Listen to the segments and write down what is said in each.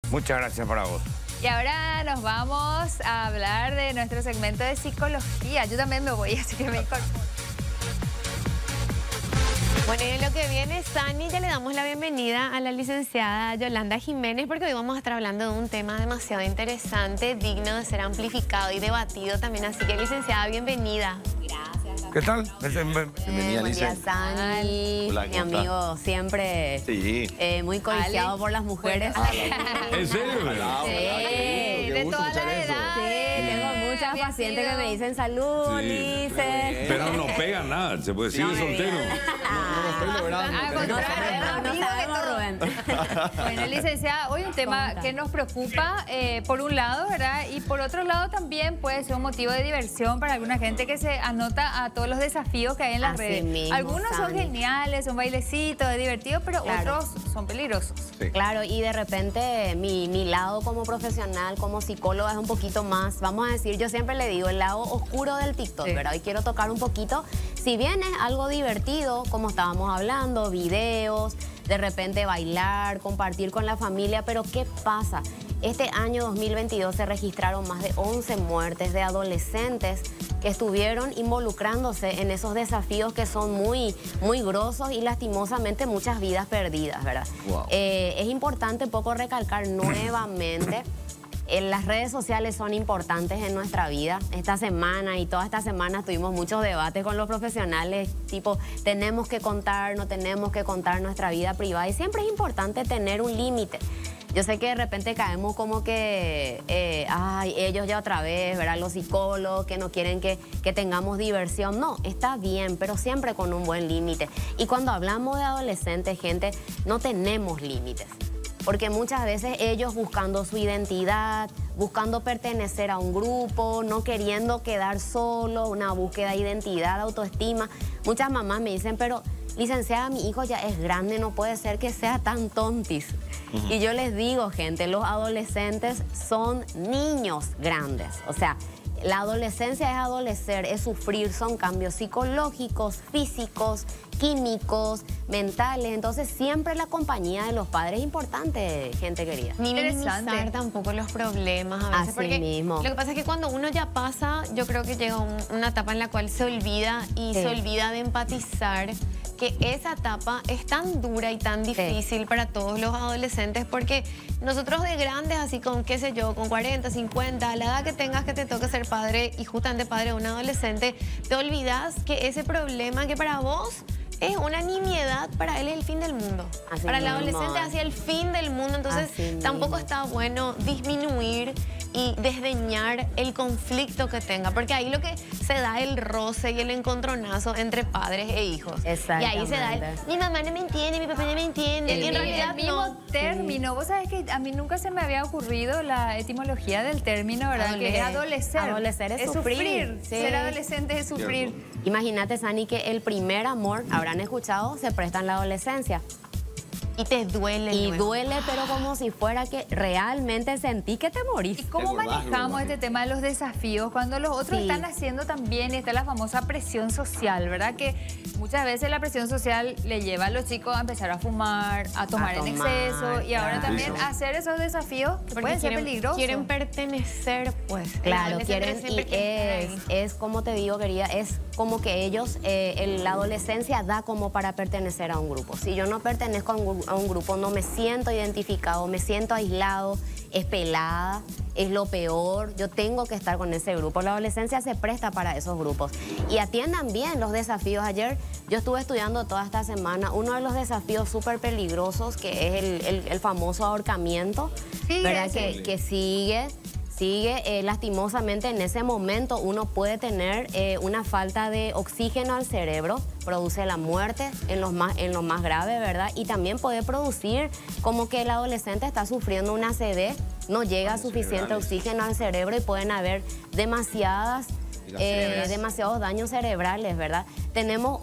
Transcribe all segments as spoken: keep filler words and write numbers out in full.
Muchas gracias para vos. Y ahora nos vamos a hablar de nuestro segmento de psicología. Yo también me voy, así que me incorporo. Bueno, y en lo que viene, Sani, ya le damos la bienvenida a la licenciada Yolanda Jiménez, porque hoy vamos a estar hablando de un tema demasiado interesante, digno de ser amplificado y debatido también. Así que, licenciada, bienvenida. Gracias. ¿Qué tal? Bienvenida, Buen día, Lice. Sani, Hola, mi ¿cómo amigo siempre Sí. eh, muy codiciado Ale. por las mujeres. ¿En serio? Hola, Sí. hola, qué gusto, De qué gusto todas escuchar las eso. edades. Sí, tengo muchas Bien pacientes que sido. me dicen salud, Sí. Lice. Pero no pega nada, se puede decir de soltero. No lo estoy logrando. Ah, pero- No contrario. sabemos, no Amigo de sabemos, todo. Rubén. Bueno, licenciada, hoy un tema que nos preocupa, eh, por un lado, ¿verdad? Y por otro lado también puede ser un motivo de diversión para alguna gente que se anota a todos los desafíos que hay en las Así redes. mismo, Algunos son Sani. geniales, son bailecitos, es divertido, pero Claro. otros son peligrosos. Sí. Claro, y de repente mi, mi lado como profesional, como psicóloga es un poquito más, vamos a decir, yo siempre le digo, el lado oscuro del TikTok, Sí. ¿verdad? Hoy quiero tocar un poquito, si bien es algo divertido, como estábamos hablando, videos, de repente bailar, compartir con la familia, pero ¿qué pasa? Este año dos mil veintidós se registraron más de once muertes de adolescentes que estuvieron involucrándose en esos desafíos que son muy, muy grosos y lastimosamente muchas vidas perdidas, ¿verdad? Wow. Eh, es importante un poco recalcar nuevamente, eh, las redes sociales son importantes en nuestra vida. Esta semana y toda esta semana tuvimos muchos debates con los profesionales, tipo, tenemos que contar, no tenemos que contar nuestra vida privada y siempre es importante tener un límite. Yo sé que de repente caemos como que, eh, ay, ellos ya otra vez, ¿verdad? Los psicólogos que no quieren que, que tengamos diversión. No, está bien, pero siempre con un buen límite. Y cuando hablamos de adolescentes, gente, no tenemos límites. Porque muchas veces ellos buscando su identidad, buscando pertenecer a un grupo, no queriendo quedar solo, una búsqueda de identidad, autoestima. Muchas mamás me dicen, pero licenciada, mi hijo ya es grande, no puede ser que sea tan tontis. Uh-huh. Y yo les digo, gente, los adolescentes son niños grandes. O sea, la adolescencia es adolecer, es sufrir, son cambios psicológicos, físicos, químicos, mentales. Entonces, siempre la compañía de los padres es importante, gente querida. Ni minimizar Interesante. tampoco los problemas a veces. Así porque mismo. Lo que pasa es que cuando uno ya pasa, yo creo que llega un- una etapa en la cual se olvida y Sí. se olvida de empatizar, que esa etapa es tan dura y tan difícil para todos los adolescentes, porque nosotros de grandes, así con, qué sé yo, con cuarenta, cincuenta, a la edad que tengas que te toque ser padre y justamente padre de un adolescente, te olvidas que ese problema que para vos es una nimiedad, para él es el fin del mundo. Así para el mismo. adolescente es hacia el fin del mundo, entonces Así tampoco mismo. está bueno disminuir y desdeñar el conflicto que tenga, porque ahí lo que se da el roce y el encontronazo entre padres e hijos. Y ahí se da el, Exactamente. mi mamá no me entiende, mi papá no me entiende, El, y en el realidad mismo no. término, vos sabés que a mí nunca se me había ocurrido la etimología del término, ¿verdad? Que es adolecer. Adolecer es sufrir. Sí. Ser adolescente es sufrir. Cierto. Imagínate, Sani, que el primer amor, habrán escuchado, se presta en la adolescencia. Y te duele. Y luego. duele, pero como si fuera que realmente sentí que te ¿Y morís. cómo Te acordás, manejamos me este imagino. tema de los desafíos cuando los otros Sí. están haciendo también? Y está la famosa presión social, ¿verdad? Que muchas veces la presión social le lleva a los chicos a empezar a fumar, a tomar, en tomar, exceso y ahora claro. también Sí. hacer esos desafíos que Porque pueden ser quieren, peligrosos. quieren pertenecer, pues. El Claro, adolescente quieren, y siempre quiere es, estar ahí. es como te digo, querida, es como que ellos, eh, el- la adolescencia da como para pertenecer a un grupo. Si yo no pertenezco a un, gru- a un grupo, no me siento identificado, me siento aislado, es pelada, es lo peor, yo tengo que estar con ese grupo. La adolescencia se presta para esos grupos. Y atiendan bien los desafíos. Ayer yo estuve estudiando toda esta semana uno de los desafíos súper peligrosos, que es el, el- el famoso ahorcamiento, Sigue ¿verdad? ese. Que, que sigue... Sigue, eh, lastimosamente en ese momento uno puede tener eh, una falta de oxígeno al cerebro, produce la muerte en los más, en lo más grave, ¿verdad? Y también puede producir como que el adolescente está sufriendo una A C V, no llega suficiente cerebrales. oxígeno al cerebro y pueden haber demasiadas, Y las eh, cerebras. demasiados daños cerebrales, ¿verdad? Tenemos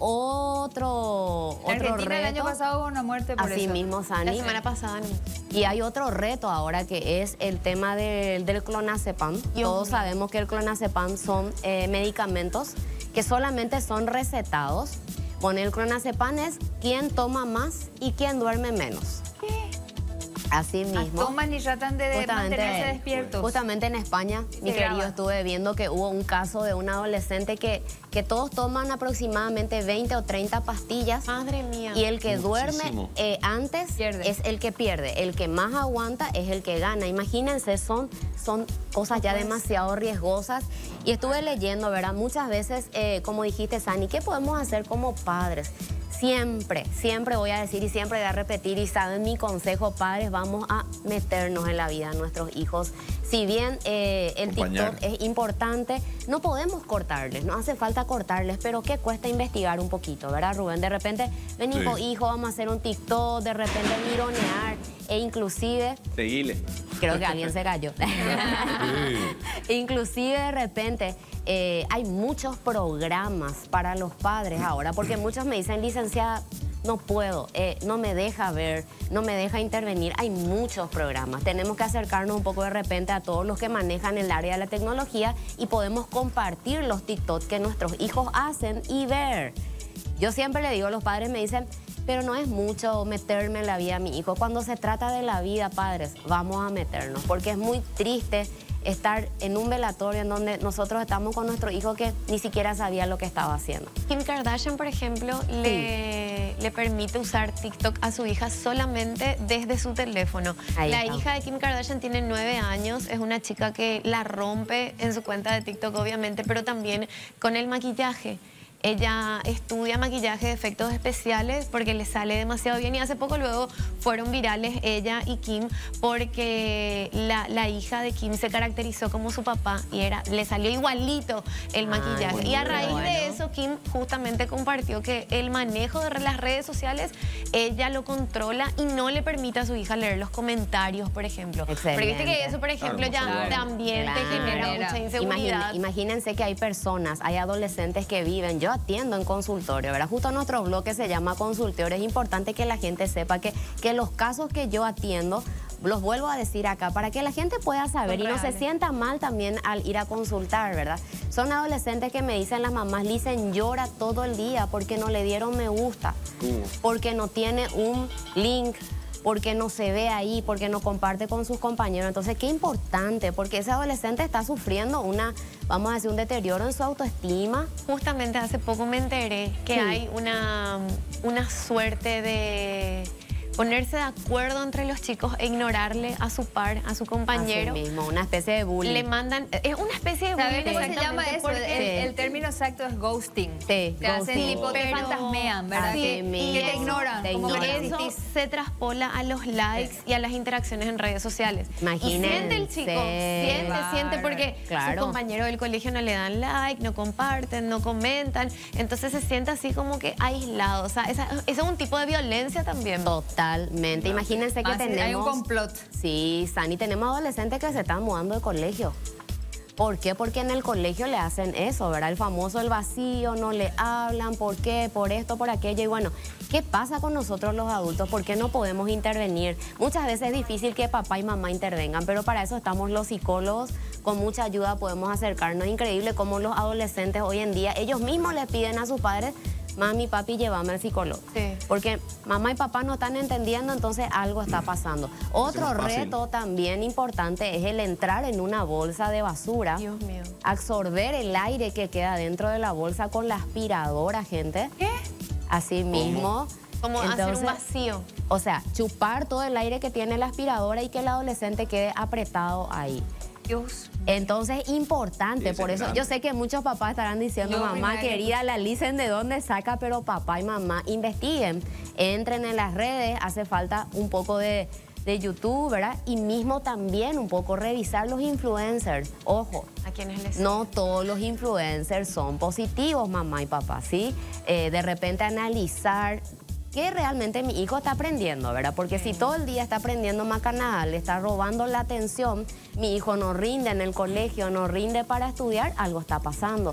otro, En otro Argentina el año reto. pasado hubo una muerte por Así eso. mismo, La Sani. semana pasada, ¿no? Y hay otro reto ahora que es el tema del, del clonazepam. Dios Todos mío. sabemos que el clonazepam son eh, medicamentos que solamente son recetados. Bueno, el clonazepam es quién toma más y quién duerme menos. Así mismo. Toman y tratan de mantenerse despiertos. Justamente en España, mi Se querido, graba. estuve viendo que hubo un caso de un adolescente que, que todos toman aproximadamente veinte o treinta pastillas. Madre mía. Y el que duerme Muchísimo. eh, antes Pierde. es el que pierde. El que más aguanta es el que gana. Imagínense, son, son cosas ya demasiado riesgosas. Y estuve leyendo, ¿verdad? Muchas veces, eh, como dijiste, Sani, ¿qué podemos hacer como padres? Siempre, siempre voy a decir y siempre voy a repetir, y saben mi consejo, padres, vamos a meternos en la vida de nuestros hijos. Si bien eh, el Acompañar. TikTok es importante, no podemos cortarles, no hace falta cortarles, pero ¿qué cuesta investigar un poquito, verdad, Rubén? De repente, vení, Sí. hijo, hijo, vamos a hacer un TikTok, de repente mironear, e inclusive, Seguile. creo que alguien se cayó. Sí. Inclusive de repente eh, hay muchos programas para los padres ahora, porque muchos me dicen, licenciada, no puedo, eh, no me deja ver, no me deja intervenir. Hay muchos programas. Tenemos que acercarnos un poco de repente a todos los que manejan el área de la tecnología y podemos compartir los TikToks que nuestros hijos hacen y ver. Yo siempre le digo, los padres me dicen, pero no es mucho meterme en la vida de mi hijo. Cuando se trata de la vida, padres, vamos a meternos, porque es muy triste estar en un velatorio en donde nosotros estamos con nuestro hijo que ni siquiera sabía lo que estaba haciendo. Kim Kardashian, por ejemplo, le, le permite usar TikTok a su hija solamente desde su teléfono. Ahí La está. hija de Kim Kardashian tiene nueve años, es una chica que la rompe en su cuenta de TikTok, obviamente, pero también con el maquillaje. Ella estudia maquillaje de efectos especiales porque le sale demasiado bien, y hace poco luego fueron virales ella y Kim porque la, la hija de Kim se caracterizó como su papá y era, le salió igualito el Ay, maquillaje. bueno, Y a raíz bueno. de eso Kim justamente compartió que el manejo de las redes sociales ella lo controla y no le permite a su hija leer los comentarios, por ejemplo. Porque viste que Excelente. eso, por ejemplo, ya Claro. también te Claro. genera mucha inseguridad. Imagine- imagínense que hay personas, hay adolescentes que viven, yo atiendo en consultorio, ¿verdad? Justo nuestro blog que se llama Consultorio, es importante que la gente sepa que, que los casos que yo atiendo, los vuelvo a decir acá, para que la gente pueda saber Son y no se reales. sienta mal también al ir a consultar, ¿verdad? Son adolescentes que me dicen las mamás, Licen, llora todo el día porque no le dieron me gusta, porque no tiene un link, porque no se ve ahí, porque no comparte con sus compañeros. Entonces, qué importante, porque ese adolescente está sufriendo una, vamos a decir, un deterioro en su autoestima. Justamente hace poco me enteré que Sí. hay una, una suerte de ponerse de acuerdo entre los chicos e ignorarle a su par, a su compañero. Así mismo, una especie de bullying. Le mandan, es una especie de ¿Sabes bullying, cómo se llama exactamente, eso? porque- El, el término exacto es ghosting. Sí, Te hacen ghosting. tipo, te Pero- fantasmean, ¿verdad? Así Que, mismo. que te ignoran. Te como que no ignoran. Eso existís. se traspola a los likes y a las interacciones en redes sociales. Imagínense. Y siente el chico, siente, Claro, siente porque claro. sus compañeros del colegio no le dan like, no comparten, no comentan. Entonces se siente así como que aislado. O sea, esa- ese es un tipo de violencia también. Totalmente. Imagínense que Ah, sí, tenemos... hay un complot. Sí, Sani, tenemos adolescentes que se están mudando de colegio. ¿Por qué? Porque en el colegio le hacen eso, ¿verdad? El famoso el vacío, no le hablan, ¿por qué? Por esto, por aquello. Y bueno, ¿qué pasa con nosotros los adultos? ¿Por qué no podemos intervenir? Muchas veces es difícil que papá y mamá intervengan, pero para eso estamos los psicólogos. Con mucha ayuda podemos acercarnos. Es increíble cómo los adolescentes hoy en día, ellos mismos le piden a sus padres, mami, papi, llévame al psicólogo. Sí. Porque mamá y papá no están entendiendo, entonces algo está pasando. Otro más fácil. reto también importante es el entrar en una bolsa de basura. Dios mío. Absorber el aire que queda dentro de la bolsa con la aspiradora, gente. ¿Qué? Así mismo. Como hacer un Entonces, vacío. O sea, chupar todo el aire que tiene la aspiradora y que el adolescente quede apretado ahí. Dios. Entonces, importante, Sí, por sí, eso claro. yo sé que muchos papás estarán diciendo, Yo, mamá mira, querida, la Licen de dónde saca, pero papá y mamá investiguen, entren en las redes, hace falta un poco de, de YouTube, ¿verdad? Y mismo también un poco revisar los influencers, ojo. ¿A quienes les No todos los influencers son positivos, mamá y papá, ¿sí? Eh, de repente analizar qué realmente mi hijo está aprendiendo, ¿verdad? Porque si todo el día está aprendiendo macanal, le está robando la atención, mi hijo no rinde en el colegio, no rinde para estudiar, algo está pasando.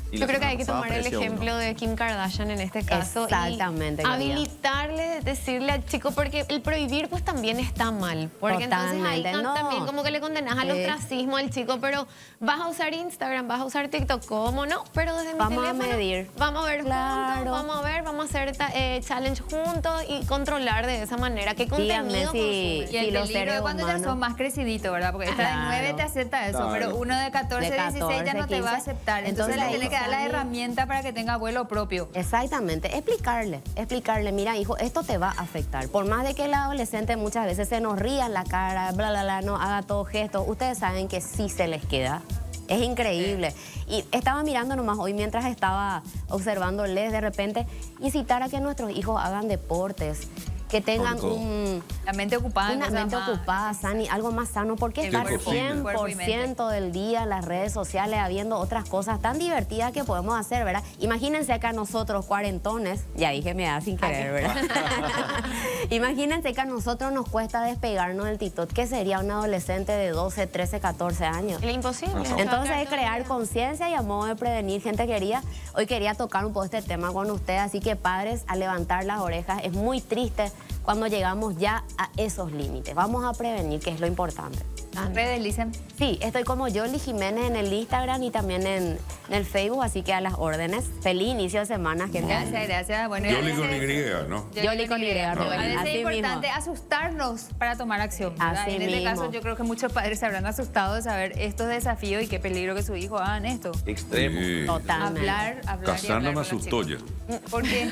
Y Yo la creo que hay semana que pasada tomar el apareció ejemplo uno. de Kim Kardashian en este caso. Exactamente, Y querida. habilitarle, decirle al chico, porque el prohibir pues también está mal. Porque entonces ahí Totalmente, can- no. también como que le condenas al Sí. ostracismo al chico, pero vas a usar Instagram, vas a usar TikTok, ¿cómo no? Pero desde mi Vamos a teléfono medir. vamos a ver Claro. juntos, vamos a ver, vamos a hacer ta- eh, challenge juntos y controlar de esa manera qué contenido Díganme si- consumes. Y el Sí, los peligro seres de cuando ya humanos. son más creciditos, ¿verdad? Porque esta de Claro. nueve te acepta eso, Claro. pero uno de catorce, De dieciséis ya no te va a quince. aceptar. Entonces, Entonces, le ahí tiene que dar la está mi- herramienta para que tenga vuelo propio. Exactamente, explicarle, explicarle, mira hijo, esto te va a afectar. Por más de que el adolescente muchas veces se nos ría en la cara, bla, bla, bla, no haga todo gestos, ustedes saben que sí se les queda. Es increíble. Y estaba mirando nomás hoy mientras estaba observándoles de repente, incitar a que nuestros hijos hagan deportes, que tengan todo. un, La mente ocupada. en una cosas mente más- ocupada, sani- algo más sano, porque El estar cuerpo, cien cuerpo por y mente. ciento del día en las redes sociales habiendo otras cosas tan divertidas que podemos hacer, ¿verdad? Imagínense acá nosotros, cuarentones, ya dije me da sin querer, ¿verdad? Imagínense que a nosotros nos cuesta despegarnos del TikTok, que sería un adolescente de doce, trece, catorce años. Es imposible. Ajá. se va a Entonces quedar es todo el crear día. conciencia y a modo de prevenir. Gente quería, hoy quería tocar un poco este tema con ustedes, así que padres, a levantar las orejas, es muy triste cuando llegamos ya a esos límites. Vamos a prevenir, que es lo importante. Redes, Licen. Sí, estoy como Yoli Jiménez en el Instagram y también en, en el Facebook, así que a las órdenes. Feliz inicio de semana, gente. Gracias, gracias. Bueno, Yoli a con veces- Y, ¿no? Yoli con Y, A Rubén, veces así es importante mismo. asustarnos para tomar acción. ¿verdad? Así en este mismo. caso, yo creo que muchos padres se habrán asustado de saber estos desafíos y qué peligro que su hijo hagan esto. Extremo. Sí. Totalmente. Hablar, hablar. y Casandra hablar me con los asustó chicos. ya. ¿Por qué?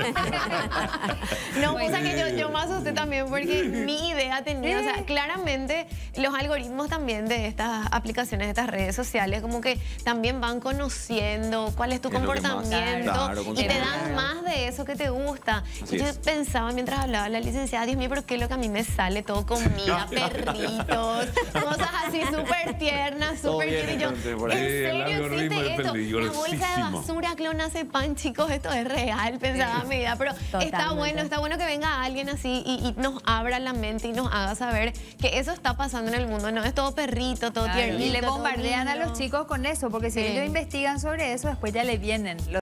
No, o sea que yo, yo me asusté también porque mi idea tenía, o sea, claramente los algoritmos también de estas aplicaciones, de estas redes sociales, como que también van conociendo cuál es tu Es lo que más- comportamiento Claro, y te dan claro. más de eso que te gusta. Así Y yo es. pensaba mientras hablaba la licenciada, Dios mío, pero qué es lo que a mí me sale, todo comida, perritos, cosas así súper tiernas, Todo súper bien, tiernas. Y yo, entonces, por ¿en ahí. Eh, el serio algoritmo existe es esto? La bolsa de peligrosísimo. basura, clonazepam, chicos, esto es real, pensaba a mi vida, pero está Totalmente. bueno, está bueno que venga alguien así y, y nos abra la mente y nos haga saber que eso está pasando en el mundo, no es todo perrito, todo Claro, tiernito. y le todo bombardean a lindo. los chicos con eso, porque si Sí. ellos investigan sobre eso, después ya le vienen.